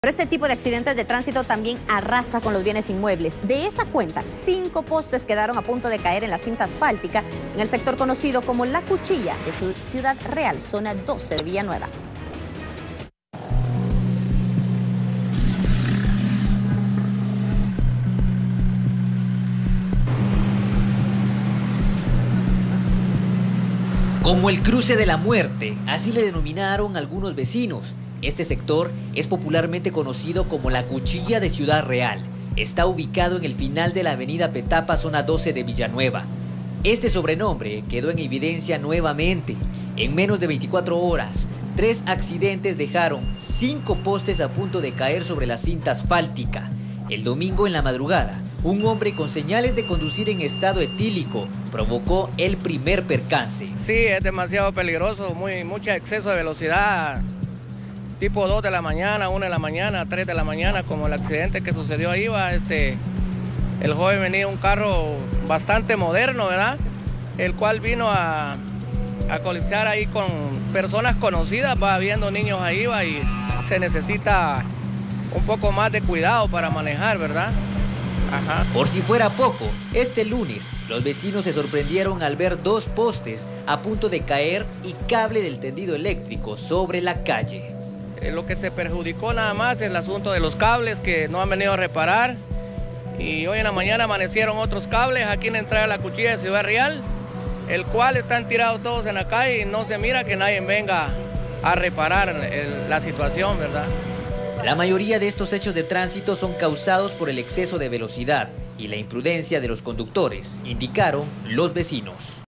Pero este tipo de accidentes de tránsito también arrasa con los bienes inmuebles. De esa cuenta, 5 postes quedaron a punto de caer en la cinta asfáltica en el sector conocido como La Cuchilla de Ciudad Real, zona 12 de Villanueva. Como el cruce de la muerte, así le denominaron algunos vecinos. Este sector es popularmente conocido como La Cuchilla de Ciudad Real. Está ubicado en el final de la avenida Petapa, zona 12 de Villanueva. Este sobrenombre quedó en evidencia nuevamente. En menos de 24 horas, 3 accidentes dejaron 5 postes a punto de caer sobre la cinta asfáltica. El domingo en la madrugada, un hombre con señales de conducir en estado etílico provocó el primer percance. Sí, es demasiado peligroso, mucho exceso de velocidad. Tipo 2 de la mañana, 1 de la mañana, 3 de la mañana, como el accidente que sucedió ahí, el joven venía en un carro bastante moderno, ¿verdad? El cual vino a colapsar ahí con personas conocidas, va viendo niños ahí, y se necesita un poco más de cuidado para manejar, ¿verdad? Ajá. Por si fuera poco, este lunes los vecinos se sorprendieron al ver 2 postes a punto de caer y cable del tendido eléctrico sobre la calle. Lo que se perjudicó nada más es el asunto de los cables que no han venido a reparar, y hoy en la mañana amanecieron otros cables aquí en la entrada de La Cuchilla de Ciudad Real, el cual están tirados todos en la calle y no se mira que nadie venga a reparar la situación, ¿verdad? La mayoría de estos hechos de tránsito son causados por el exceso de velocidad y la imprudencia de los conductores, indicaron los vecinos.